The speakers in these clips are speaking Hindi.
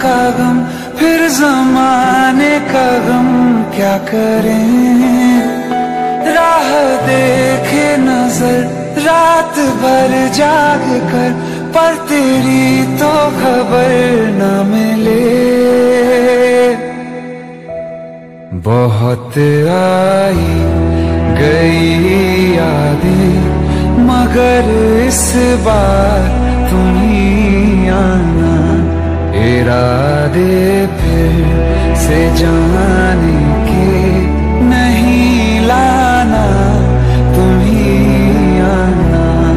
का गम, फिर जमाने का गम क्या करें। राह देखे नजर रात भर जाग कर, पर तेरी तो खबर न मिले। बहुत आई गई यादें, मगर इस बार तुम ही आना। इरादे फिर से जाने के नहीं लाना, तुम ही आना।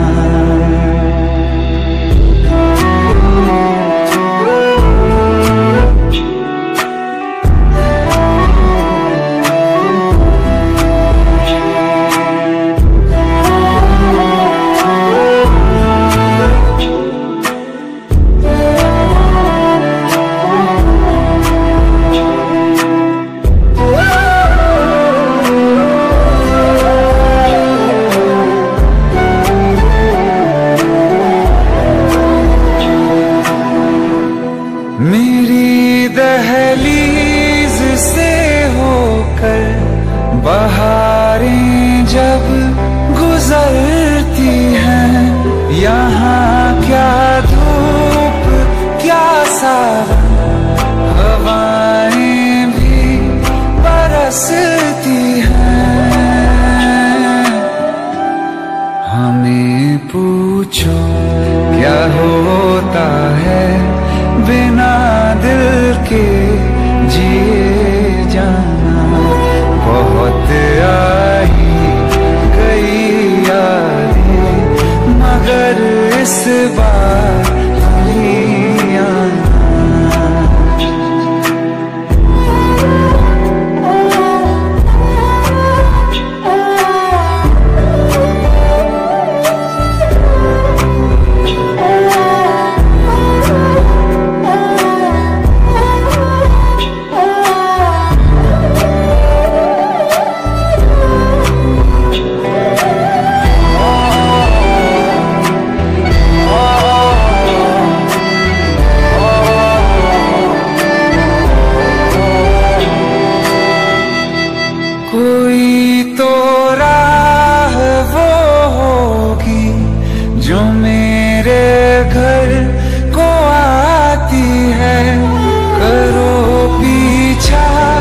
मेरी दहलीज से होकर बहारें जब गुजरती हैं, यहाँ क्या धूप क्या सावन, हवाएं भी बरसती हैं। हमें पूछो क्या होता है बिना दिल के जिए जाना। बहुत आई गई यादें, मगर इस बार नहीं आना। कोई तो राह वो होगी जो मेरे घर को आती है। करो पीछा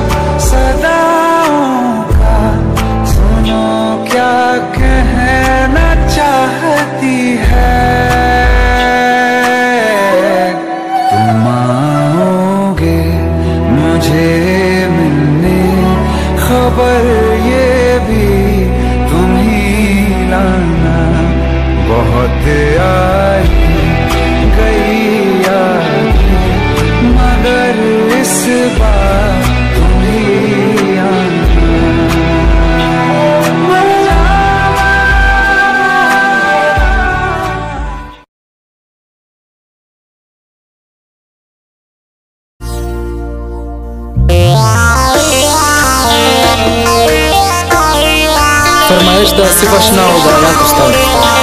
सदाओं का, सुनो क्या कहना चाहती है। तुम आओगे मुझे मिलने, खबर ये भी तुम ही लाना। बहुत आई गई यादें, मगर इस बार तुम ही आना। फरमाइश दा सिफाश ना होगा याद उस्ताद।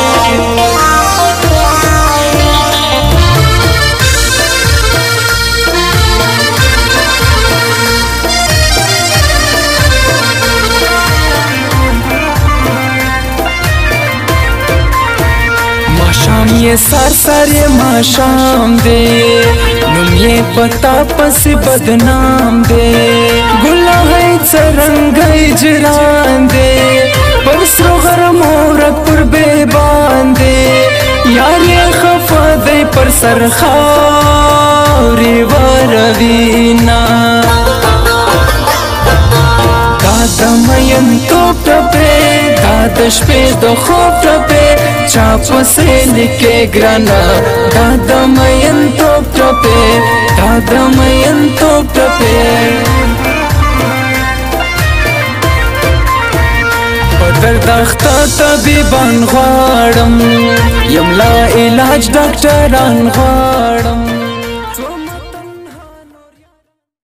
माशाम ये सार ये माशाम दे, नुम ये पता पस बदनाम दे। गुला है चरंग इजरान दे, परसरो घर मोर कुर्बे बांधे। यार ये खफा दे पर सर खारी वरवीना। दादमयन तोप टपे दादश पे दो खोप टपे, चाप से लिखे ग्राना। दादमयन तोप टपे दादमयन तोप टपे। दख्ता तबीबान غواړم، یم لا علاج ډاکټران غواړم।